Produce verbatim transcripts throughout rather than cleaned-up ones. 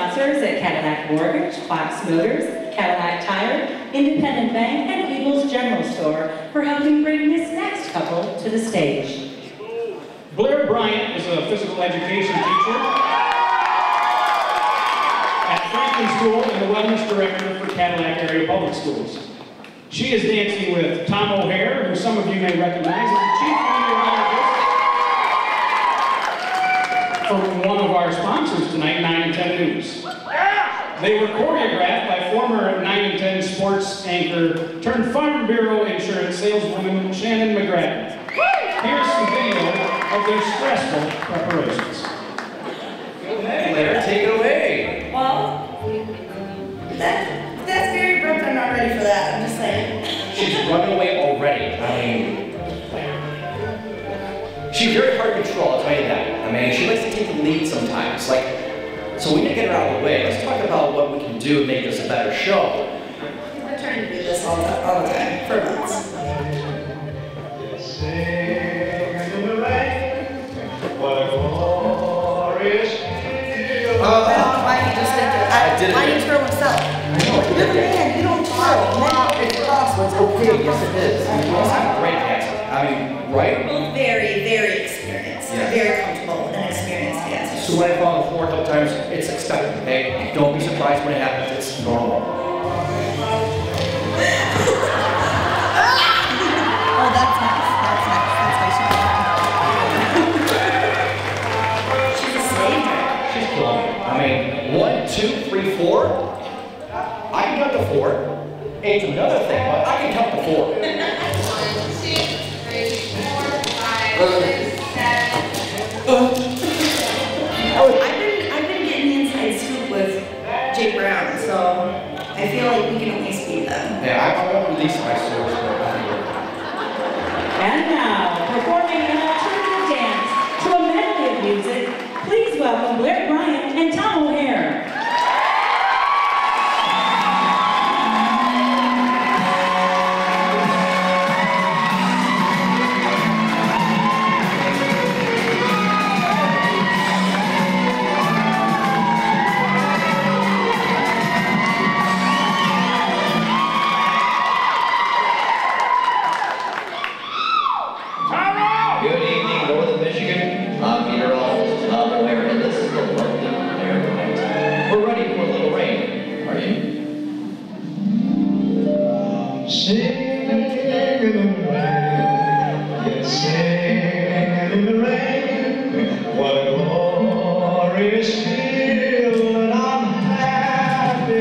sponsors at Cadillac Mortgage, Fox Motors, Cadillac Tire, Independent Bank, and Eagles General Store for helping bring this next couple to the stage. Blair Bryant is a physical education teacher at Franklin School and the Wellness Director for Cadillac Area Public Schools. She is dancing with Tom O'Hare, who some of you may recognize as the chief meteorologist for one of our sponsors tonight, nine and ten News. They were choreographed by former nine and ten sports anchor turned Farm Bureau insurance saleswoman Shannon McGrattan. Here's some video of their stressful preparations. Hey, Blair, take it away. Well, that, that's very abrupt. I'm not ready for that. I'm just saying. She's running away already. I mean, she's very hard to control, I'll tell you that. I mean, she likes to take the lead sometimes. Like, so we need to get her out of the way. Let's talk about what we can do to make this a better show. I'm trying to do this all the, all the time, for months. Uh, I don't know why he just did it. I, I did it. Why did he throw himself? I know, You're the man, you don't throw. it's possible, it's okay, yes it is. I mean, you also have great dancing. I mean, right? Well, very, very experienced. Yeah. Very comfortable and experienced dancers. So when I fall on the floor a couple times, it's expected, okay? Don't be surprised when it happens, it's normal. Oh, that's nice. That's nice. That's nice. She's a savior. She's cool. I mean, one, two, three, four. I can count to four. Eight's another thing, but I can count to four. One, two, three, four, five, six, seven. I've been I've been getting the inside scoop with Jake Brown, so I feel like we can at least beat them. Yeah, I won't release my source, but I think we're... And now, performing an alternative dance to a medley of music, please welcome Blair Bryant and Tom O'Hare. Good evening, Northern Michigan. I'm meteorologist Tom O'Hare, and this is the lovely Blair Bryant. We're ready for a little rain. Are you? Singing in the rain, yes, singing in the rain. What a glorious feeling, I'm happy.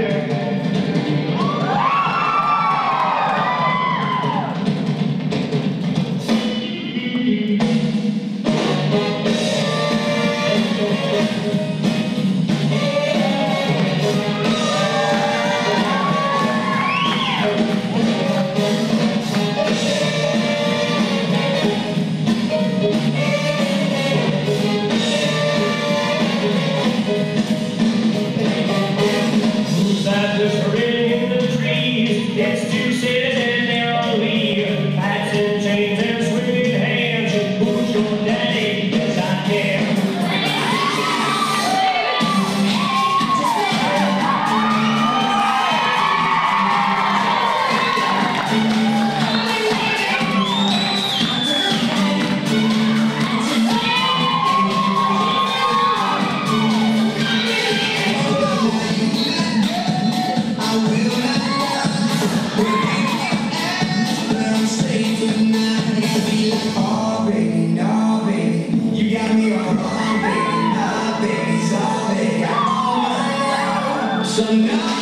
So now